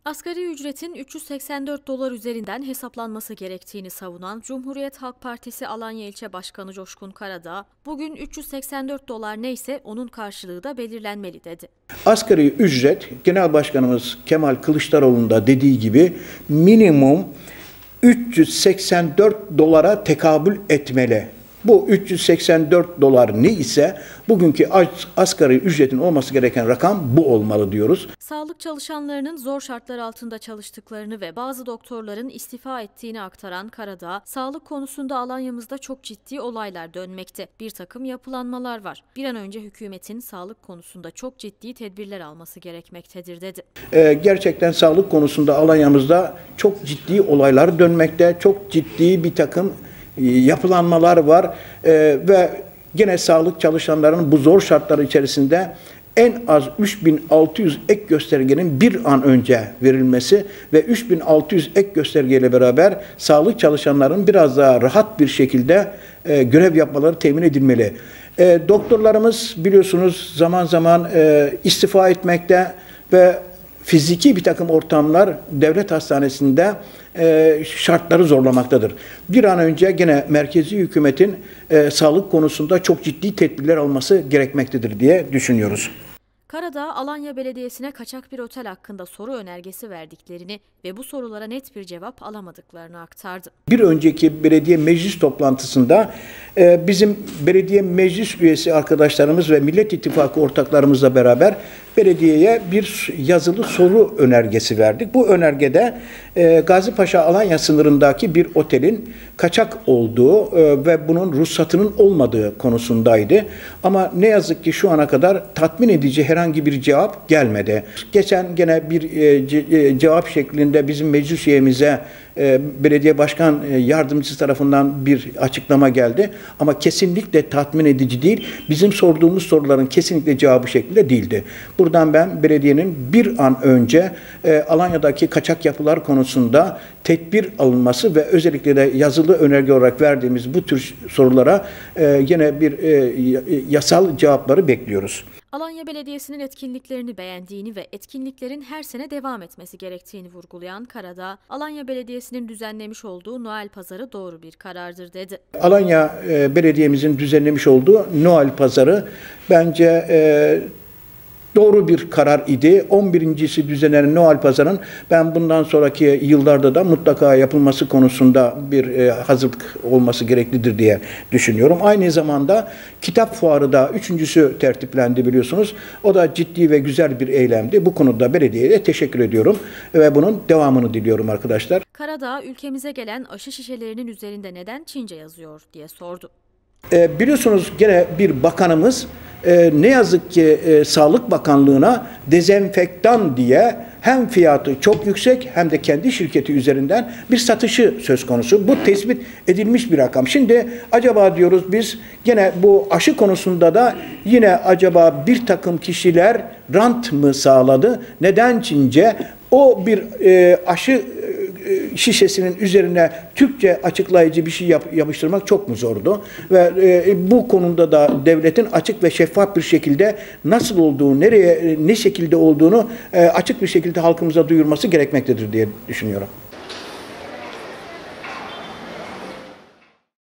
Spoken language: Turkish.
Asgari ücretin 384 dolar üzerinden hesaplanması gerektiğini savunan Cumhuriyet Halk Partisi Alanya İlçe Başkanı Coşkun Karadağ, bugün 384 dolar neyse onun karşılığı da belirlenmeli dedi. Asgari ücret, Genel Başkanımız Kemal Kılıçdaroğlu'nun da dediği gibi minimum 384 dolara tekabül etmeli. Bu 384 dolar ne ise bugünkü asgari ücretin olması gereken rakam bu olmalı diyoruz. Sağlık çalışanlarının zor şartlar altında çalıştıklarını ve bazı doktorların istifa ettiğini aktaran Karadağ, sağlık konusunda Alanya'mızda çok ciddi olaylar dönmekte. Bir takım yapılanmalar var. Bir an önce hükümetin sağlık konusunda çok ciddi tedbirler alması gerekmektedir dedi. Gerçekten sağlık konusunda Alanya'mızda çok ciddi olaylar dönmekte, çok ciddi bir takım yapılanmalar var ve yine sağlık çalışanlarının bu zor şartlar içerisinde en az 3600 ek göstergenin bir an önce verilmesi ve 3600 ek göstergeyle beraber sağlık çalışanlarının biraz daha rahat bir şekilde görev yapmaları temin edilmeli. Doktorlarımız biliyorsunuz zaman zaman istifa etmekte ve fiziki bir takım ortamlar devlet hastanesinde şartları zorlamaktadır. Bir an önce gene merkezi hükümetin sağlık konusunda çok ciddi tedbirler alması gerekmektedir diye düşünüyoruz. Karadağ, Alanya Belediyesi'ne kaçak bir otel hakkında soru önergesi verdiklerini ve bu sorulara net bir cevap alamadıklarını aktardı. Bir önceki belediye meclis toplantısında bizim belediye meclis üyesi arkadaşlarımız ve Millet İttifakı ortaklarımızla beraber belediyeye bir yazılı soru önergesi verdik. Bu önergede Gazipaşa Alanya sınırındaki bir otelin kaçak olduğu ve bunun ruhsatının olmadığı konusundaydı. Ama ne yazık ki şu ana kadar tatmin edici herhangi bir cevap gelmedi. Geçen gene bir cevap şeklinde bizim meclis üyemize belediye başkan yardımcısı tarafından bir açıklama geldi. Ama kesinlikle tatmin edici değil. Bizim sorduğumuz soruların kesinlikle cevabı şeklinde değildi. Buradan ben belediyenin bir an önce Alanya'daki kaçak yapılar konusunda tedbir alınması ve özellikle de yazılı önerge olarak verdiğimiz bu tür sorulara yine bir yasal cevapları bekliyoruz. Alanya Belediyesi'nin etkinliklerini beğendiğini ve etkinliklerin her sene devam etmesi gerektiğini vurgulayan Karadağ, Alanya Belediyesi'nin düzenlemiş olduğu Noel Pazarı doğru bir karardır dedi. Alanya Belediye'mizin düzenlemiş olduğu Noel Pazarı bence doğru bir karar idi. 11.si düzenlenen Noel Pazarı'nın ben bundan sonraki yıllarda da mutlaka yapılması konusunda bir hazırlık olması gereklidir diye düşünüyorum. Aynı zamanda kitap fuarı da 3.sü tertiplendi biliyorsunuz. O da ciddi ve güzel bir eylemdi. Bu konuda belediyeye teşekkür ediyorum ve bunun devamını diliyorum arkadaşlar. Karadağ, ülkemize gelen aşı şişelerinin üzerinde neden Çince yazıyor diye sordu. Biliyorsunuz gene bir bakanımız ne yazık ki Sağlık Bakanlığı'na dezenfektan diye hem fiyatı çok yüksek hem de kendi şirketi üzerinden bir satışı söz konusu. Bu tespit edilmiş bir rakam. Şimdi acaba diyoruz biz gene bu aşı konusunda da yine acaba bir takım kişiler rant mı sağladı? Neden Çince? O bir aşı şişesinin üzerine Türkçe açıklayıcı bir şey yapıştırmak çok mu zordu? Ve bu konuda da devletin açık ve şeffaf bir şekilde nasıl olduğu, nereye, ne şekilde olduğunu açık bir şekilde halkımıza duyurması gerekmektedir diye düşünüyorum.